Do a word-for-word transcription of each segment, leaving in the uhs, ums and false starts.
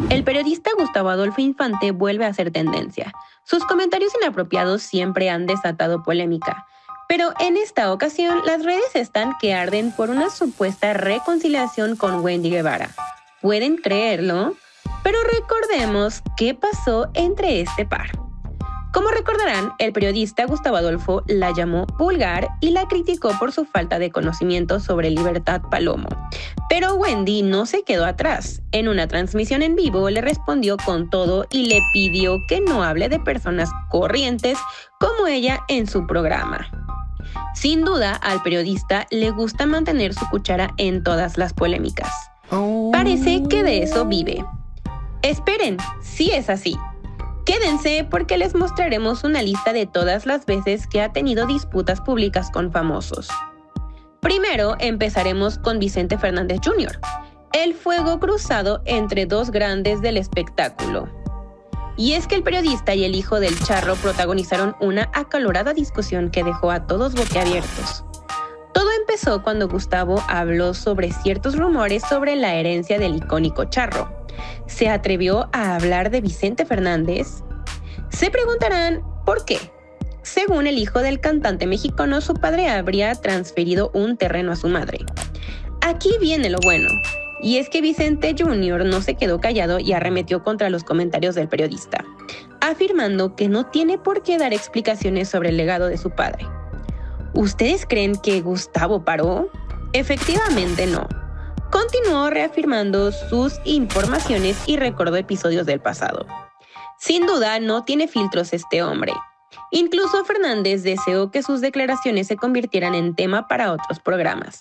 El periodista Gustavo Adolfo Infante vuelve a hacer tendencia. Sus comentarios inapropiados siempre han desatado polémica. Pero en esta ocasión, las redes están que arden por una supuesta reconciliación con Wendy Guevara. ¿Pueden creerlo? Pero recordemos qué pasó entre este par. Como recordarán, el periodista Gustavo Adolfo la llamó vulgar y la criticó por su falta de conocimiento sobre Libertad Palomo. Pero Wendy no se quedó atrás. En una transmisión en vivo le respondió con todo y le pidió que no hable de personas corrientes como ella en su programa. Sin duda, al periodista le gusta mantener su cuchara en todas las polémicas. Parece que de eso vive. Esperen, sí es así. Quédense porque les mostraremos una lista de todas las veces que ha tenido disputas públicas con famosos. Primero empezaremos con Vicente Fernández junior, el fuego cruzado entre dos grandes del espectáculo. Y es que el periodista y el hijo del charro protagonizaron una acalorada discusión que dejó a todos boquiabiertos. Todo empezó cuando Gustavo habló sobre ciertos rumores sobre la herencia del icónico charro. ¿Se atrevió a hablar de Vicente Fernández? Se preguntarán ¿por qué? Según el hijo del cantante mexicano, su padre habría transferido un terreno a su madre. Aquí viene lo bueno, y es que Vicente junior no se quedó callado y arremetió contra los comentarios del periodista, afirmando que no tiene por qué dar explicaciones sobre el legado de su padre. ¿Ustedes creen que Gustavo paró? Efectivamente no. Continuó reafirmando sus informaciones y recordó episodios del pasado. Sin duda, no tiene filtros este hombre. Incluso Fernández deseó que sus declaraciones se convirtieran en tema para otros programas.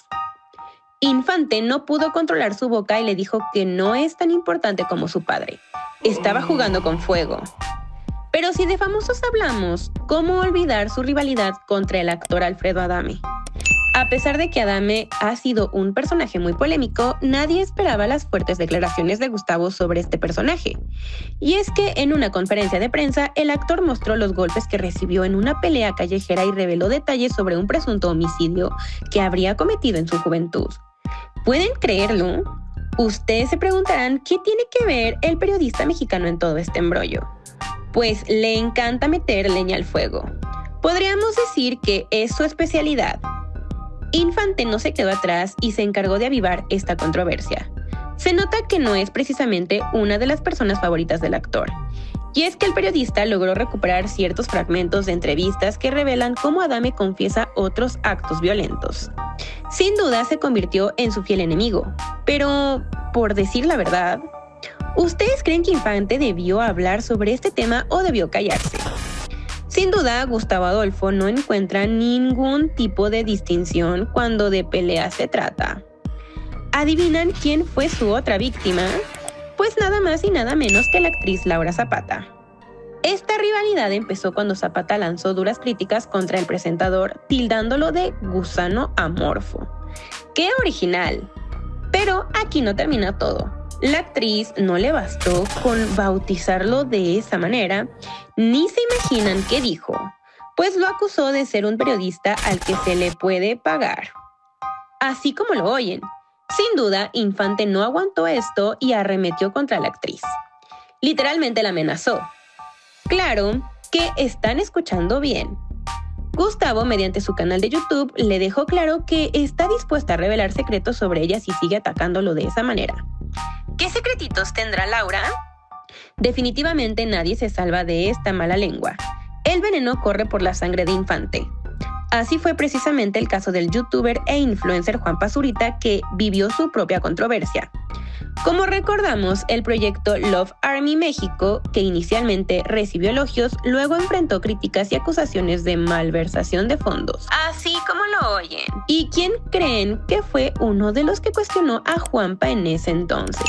Infante no pudo controlar su boca y le dijo que no es tan importante como su padre. Estaba jugando con fuego. Pero si de famosos hablamos, ¿cómo olvidar su rivalidad contra el actor Alfredo Adame? A pesar de que Adame ha sido un personaje muy polémico, nadie esperaba las fuertes declaraciones de Gustavo sobre este personaje. Y es que en una conferencia de prensa, el actor mostró los golpes que recibió en una pelea callejera y reveló detalles sobre un presunto homicidio que habría cometido en su juventud. ¿Pueden creerlo? Ustedes se preguntarán qué tiene que ver el periodista mexicano en todo este embrollo. Pues le encanta meter leña al fuego. Podríamos decir que es su especialidad. Infante no se quedó atrás y se encargó de avivar esta controversia. Se nota que no es precisamente una de las personas favoritas del actor. Y es que el periodista logró recuperar ciertos fragmentos de entrevistas que revelan cómo Adame confiesa otros actos violentos. Sin duda se convirtió en su fiel enemigo. Pero, por decir la verdad, ¿ustedes creen que Infante debió hablar sobre este tema o debió callarse? Sin duda, Gustavo Adolfo no encuentra ningún tipo de distinción cuando de pelea se trata. ¿Adivinan quién fue su otra víctima? Pues nada más y nada menos que la actriz Laura Zapata. Esta rivalidad empezó cuando Zapata lanzó duras críticas contra el presentador, tildándolo de gusano amorfo. ¡Qué original! Pero aquí no termina todo. La actriz no le bastó con bautizarlo de esa manera, ni se imaginan qué dijo, pues lo acusó de ser un periodista al que se le puede pagar. Así como lo oyen, sin duda Infante no aguantó esto y arremetió contra la actriz. Literalmente la amenazó. Claro que están escuchando bien. Gustavo, mediante su canal de YouTube, le dejó claro que está dispuesta a revelar secretos sobre ella si sigue atacándolo de esa manera. ¿Qué secretitos tendrá Laura? Definitivamente nadie se salva de esta mala lengua. El veneno corre por la sangre de Infante. Así fue precisamente el caso del youtuber e influencer Juan Pazurita, que vivió su propia controversia. Como recordamos, el proyecto Love Army México, que inicialmente recibió elogios, luego enfrentó críticas y acusaciones de malversación de fondos. Así como lo oyen. ¿Y quién creen que fue uno de los que cuestionó a Juanpa en ese entonces?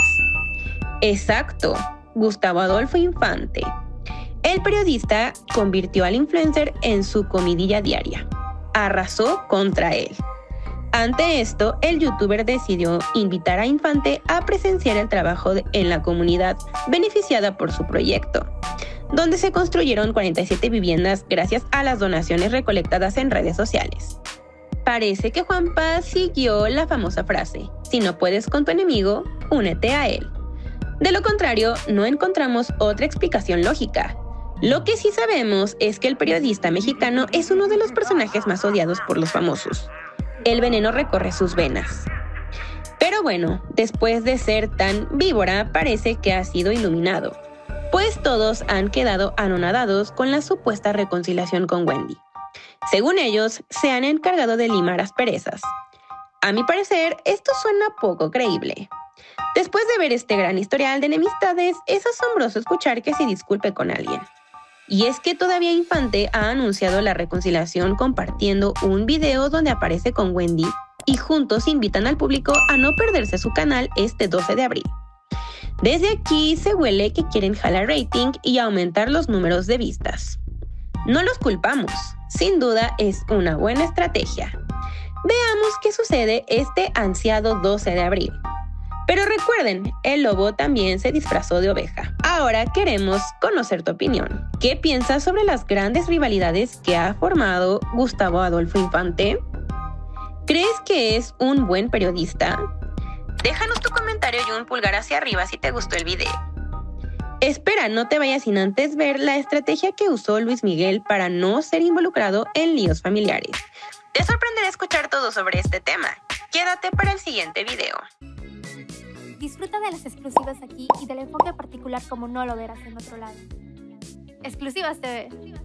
Exacto, Gustavo Adolfo Infante. El periodista convirtió al influencer en su comidilla diaria. Arrasó contra él. Ante esto, el youtuber decidió invitar a Infante a presenciar el trabajo de, en la comunidad beneficiada por su proyecto, donde se construyeron cuarenta y siete viviendas gracias a las donaciones recolectadas en redes sociales. Parece que Juanpa siguió la famosa frase: si no puedes con tu enemigo, únete a él. De lo contrario, no encontramos otra explicación lógica. Lo que sí sabemos es que el periodista mexicano es uno de los personajes más odiados por los famosos. El veneno recorre sus venas. Pero bueno, después de ser tan víbora, parece que ha sido iluminado, pues todos han quedado anonadados con la supuesta reconciliación con Wendy. Según ellos, se han encargado de limar asperezas. A mi parecer, esto suena poco creíble. Después de ver este gran historial de enemistades, es asombroso escuchar que se disculpe con alguien. Y es que todavía Infante ha anunciado la reconciliación compartiendo un video donde aparece con Wendy y juntos invitan al público a no perderse su canal este doce de abril. Desde aquí se huele que quieren jalar rating y aumentar los números de vistas. No los culpamos, sin duda es una buena estrategia. Veamos qué sucede este ansiado doce de abril. Pero recuerden, el lobo también se disfrazó de oveja. Ahora queremos conocer tu opinión. ¿Qué piensas sobre las grandes rivalidades que ha formado Gustavo Adolfo Infante? ¿Crees que es un buen periodista? Déjanos tu comentario y un pulgar hacia arriba si te gustó el video. Espera, no te vayas sin antes ver la estrategia que usó Luis Miguel para no ser involucrado en líos familiares. Te sorprenderá escuchar todo sobre este tema. Quédate para el siguiente video. Disfruta de las exclusivas aquí y del enfoque particular como no lo verás en otro lado. Exclusivas T V.